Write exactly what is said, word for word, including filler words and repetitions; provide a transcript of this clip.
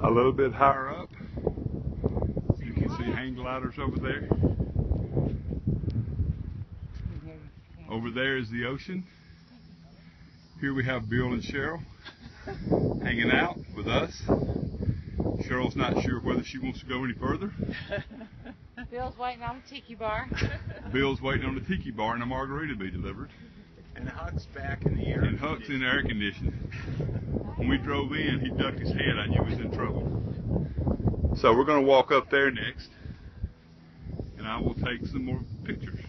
A little bit higher up, you can see hang gliders over there. Over there is the ocean. Here we have Bill and Cheryl hanging out with us. Cheryl's not sure whether she wants to go any further. Bill's waiting on the tiki bar. Bill's waiting on the tiki bar and a margarita to be delivered. And Huck's back in the air And Huck's in the air conditioning. When we drove in, he ducked his head. I knew he was in trouble. So we're going to walk up there next, and I will take some more pictures.